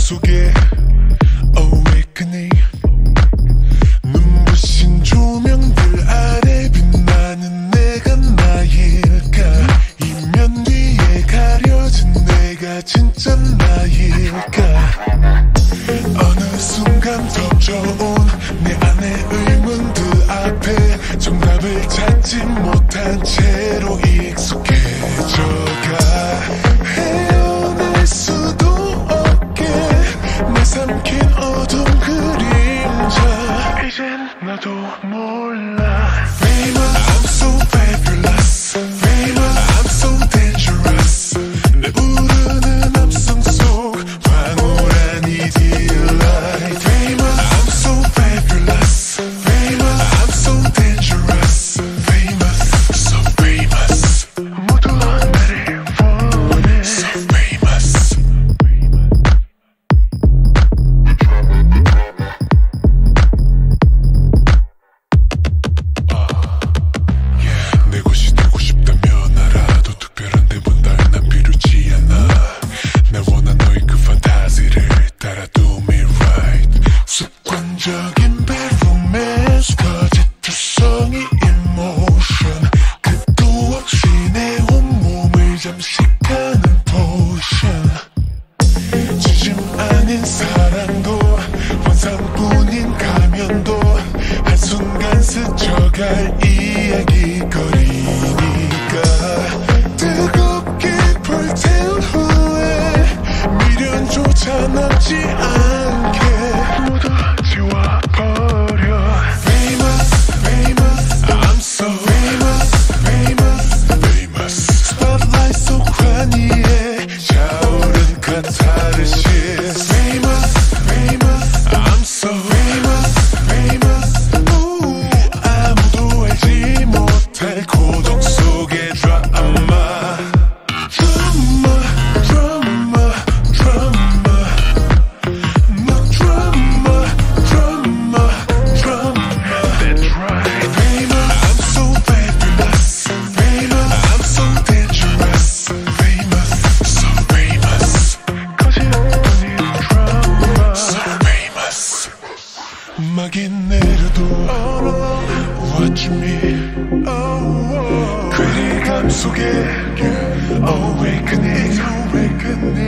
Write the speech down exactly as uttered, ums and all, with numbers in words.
속에 awakening 눈부신 조명들 아래 빛나는 내가 나일까 이면 뒤에 가려진 내가 진짜 나일까 어느 순간 덮쳐온 내 안의 의문들 앞에 정답을 찾지 못한 채로 익숙해져가 헤어날 수도 없게 내 삼킨 어둠 그림자 이젠 나도 몰라 Famous, I'm so fabulous Famous, I'm so dangerous 내 부르는 함성 속 황홀한 이 delight Famous, I'm so fabulous Famous, I'm so dangerous Famous, so famous 모두 나를 원해 So famous 내 곳이 되고 싶다면 알아도 특별한 대본달 난 필요치 않아 내 원한 너의 그 판타지를 따라 do me right 습관적인 bad romance 거짓투성이 emotion 끝도 없이 내 온몸을 잠식하는 potion 진심 아닌 사랑도 환상뿐인 가면도 한순간 스쳐갈 이야기거리니까 뜨겁게 불태운 후에 미련조차 남지 않게 모두 지워버려 Famous, famous, I'm so famous, famous, famous Spotlight 속 환희에 차오른 카타르시스 Famous, famous, I'm so famous, famous Ooh, 아무도 알지 못할 고독 속의 드라마 드라마, 드라마, 드라마 너 드라마, 드라마, 드라마 That's right Famous, I'm so fabulous Famous, I'm so dangerous Famous, so famous 거짓뿐인 드라마 So famous 막이 내려도 Watch me 괴리감 속에 Awakening, awakening